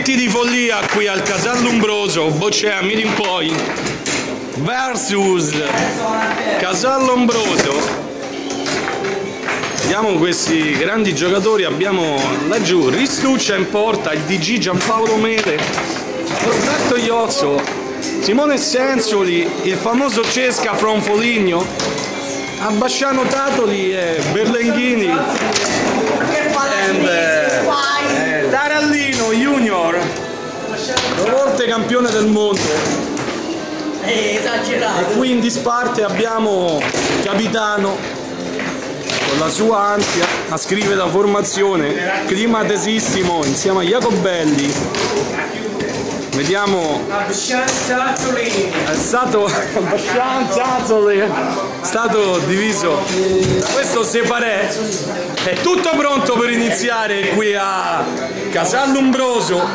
Momenti di follia qui al Casal Lombroso, Boccea Meeting Point versus Casal Lombroso. Vediamo questi grandi giocatori, abbiamo laggiù Ristuccia in porta, il DG Giampaolo Mele, Roberto Iozzo, Simone Sensoli, il famoso Cesca from Foligno, Abbasciano Tatoli e Berlenghini e Tarallino Junior, 2 volte campione del mondo. Esagerato. E qui in disparte abbiamo Capitano con la sua ansia a scrivere la formazione, climatesissimo insieme a Jacobelli. Vediamo, è stato diviso da questo separé. È tutto pronto per iniziare qui a Casal Lombroso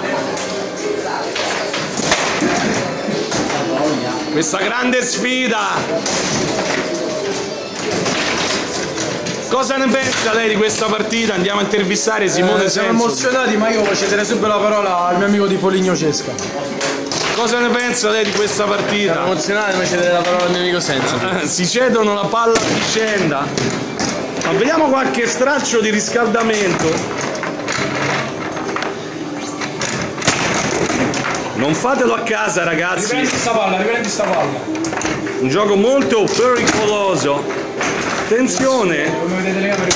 questa grande sfida. Cosa ne pensa lei di questa partita? Andiamo a intervistare Simone Siamo Sensoli. emozionati, ma io cederei subito la parola al mio amico di Foligno Cesca. Cosa ne pensa lei di questa partita? Siamo emozionati, ma cederei la parola al mio amico Sensoli. Si cedono la palla a vicenda. Ma vediamo qualche straccio di riscaldamento. Non fatelo a casa, ragazzi. Riprendi sta palla. Un gioco molto pericoloso. Attenzione. Come vedete le camere.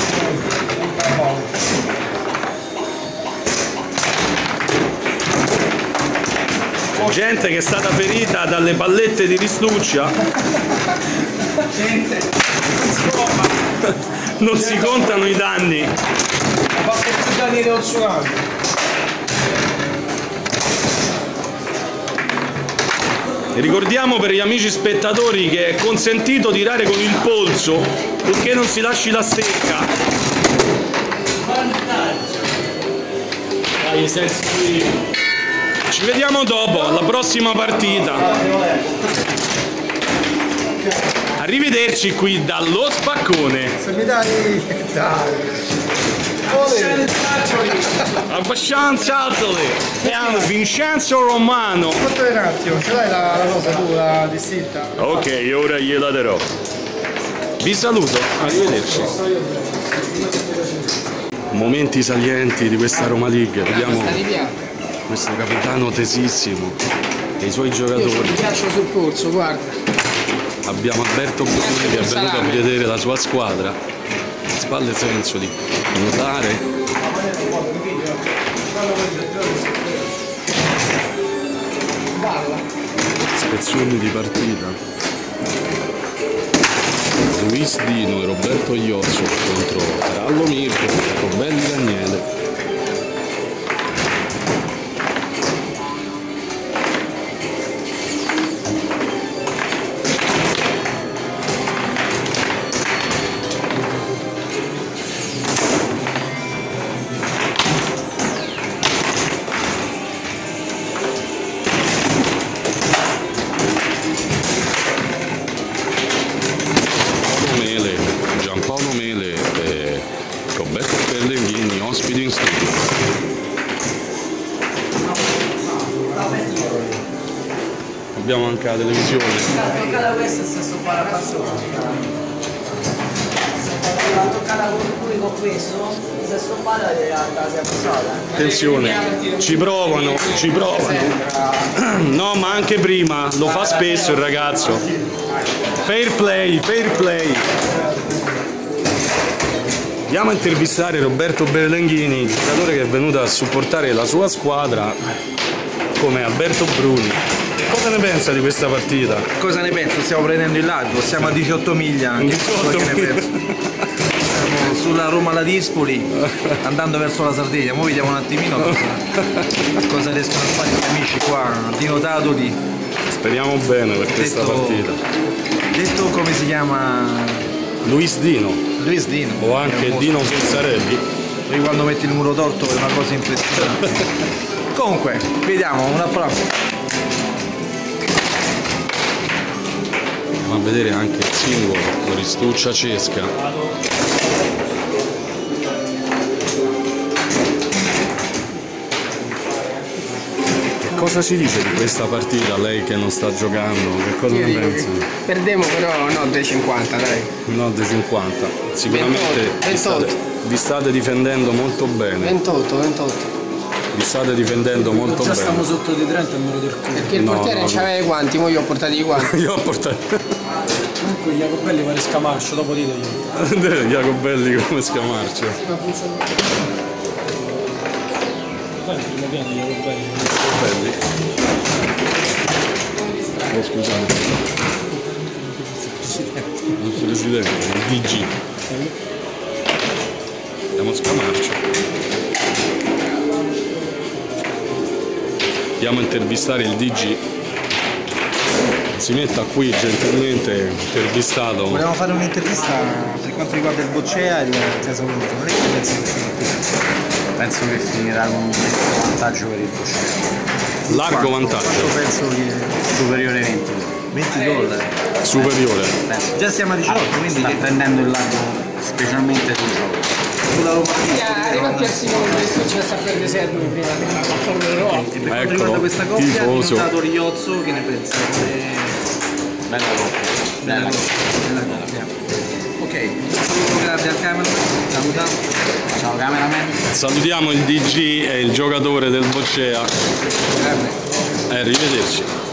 Gente che è stata ferita dalle pallette di Ristuccia. Non si contano i danni. Ha fatto più danni dello tsunami. Ricordiamo per gli amici spettatori che è consentito tirare con il polso purché non si lasci la stecca. Ci vediamo dopo, alla prossima partita. Arrivederci qui dallo Spaccone. Se mi dai... Abbastanza e hanno Vincenzo Romano. Aspetta un attimo, ce l'hai la cosa tu, la distinta? Ok, ora gliela darò. Vi saluto, arrivederci. Momenti salienti di questa Roma League, vediamo questo capitano tesissimo e i suoi giocatori. Mi piaccio sul polso, guarda. Abbiamo Alberto Bruni che è venuto a vedere la sua squadra. Spalle Sensoli, nuotare. Spezzoni di partita. Luis Dino e Roberto Iozzo contro Tarallo Mirko e Robelli Daniele. Giampaolo Mele e Roberto Berlenghini, ospiti in studio. Abbiamo anche la televisione. Toccata questa se sto qua la persona. Se la toccata con questo, se sto qua la si è passata. Attenzione, ci provano. No, ma anche prima, lo fa spesso il ragazzo. Fair play. Andiamo a intervistare Roberto Berlenghini, il giocatore che è venuto a supportare la sua squadra come Alberto Bruni. Cosa ne pensa di questa partita? Cosa ne penso? Stiamo prendendo il largo, siamo a 18 miglia. 18 che ne penso? Siamo sulla Roma-Ladispoli, andando verso la Sardegna. Ora vediamo un attimino cosa riescono a fare gli amici qua, Dino Tatoli. Speriamo bene per questa partita. Detto come si chiama? Luis Dino. Luis Dino. O anche Dino Pizzarelli. Poi quando metti il muro torto è una cosa impressionante. Comunque, vediamo, una prova. Andiamo a vedere anche il singolo Ristuccia Cesca. cosa si dice di questa partita, lei che non sta giocando? Che cosa ne pensa? Perdemo però no 2,50 dai. No, di 50. Sicuramente 28. vi state difendendo molto bene. 28. Vi state difendendo molto Già bene. stiamo sotto di 30 e me lo del culo. Perché il No, portiere non no. c'aveva i guanti, mo io ho portato i guanti. Io ho portato Comunque Jacobelli pare Scamarcio, dopo ditegli. Jacobelli come Scamarcio. Fai il primo piano Jacobelli. Belli. Oh, scusate. Il presidente, il DG. Andiamo a Scamarcio. Andiamo a intervistare il DG. Si metta qui gentilmente intervistato. Volevamo fare un'intervista per quanto riguarda il Boccea e il caso Venuto. Non è che penso che finirà. Penso che finirà con un vantaggio per il Boccea. Largo vantaggio. Penso che superiore 20 gol. Superiore. Già siamo a 18, quindi sta prendendo il largo specialmente sul gioco. Sulla Roma. Arriva più al sicuro questo, ci sta per deserto prima Per quanto riguarda questa coppia, tifoso. è stato Riozzo, che ne pensate? Bella coppia. Bella coppia. Ok, un saluto grande al cameraman. Salutiamo. Ciao cameraman. Salutiamo il DG e il giocatore del Boccea. Arrivederci.